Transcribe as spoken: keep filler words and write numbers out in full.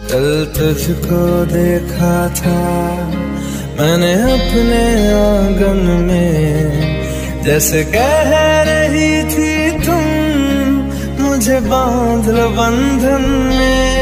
कल तुझको देखा था मैंने अपने आंगन में, जैसे कह रही थी तुम मुझे बांध लो बंधन में।